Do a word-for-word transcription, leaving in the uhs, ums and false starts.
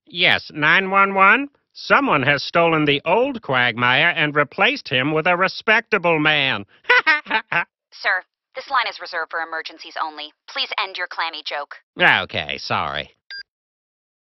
Yes, nine one one? Someone has stolen the old Quagmire and replaced him with a respectable man. Sir, this line is reserved for emergencies only. Please end your clammy joke. Okay, sorry.